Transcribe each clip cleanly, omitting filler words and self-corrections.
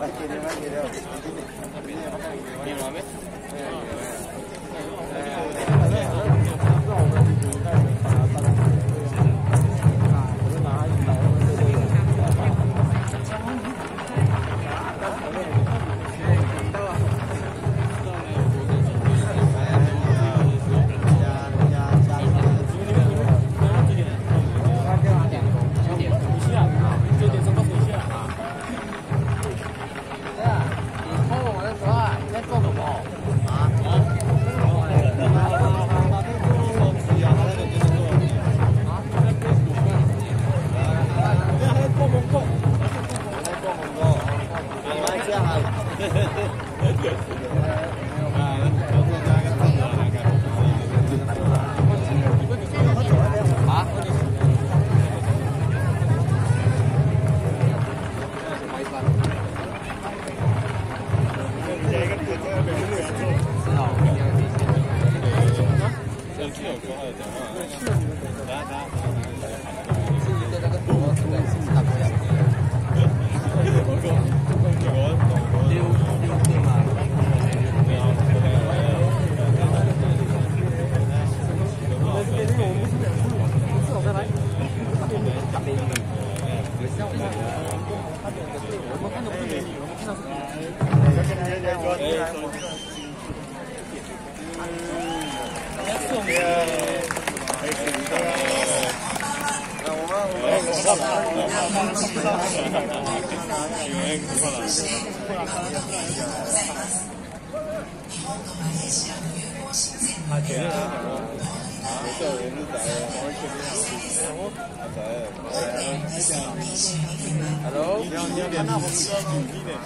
Hello， 你有看到红色吗？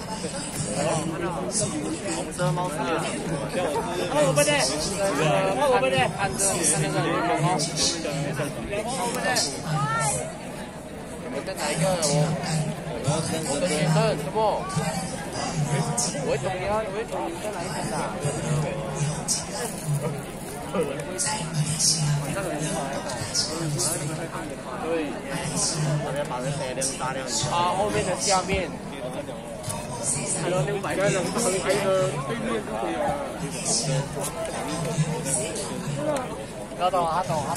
红色猫是我不对，我不对，看那个联盟哦，我不对，我在哪一个？我的先生什么？我懂你啊，我懂你在哪一边的？对，我要把人带量大量。啊，后面的下面。还有600个人，还有对面都可以啊。要懂啊，懂啊。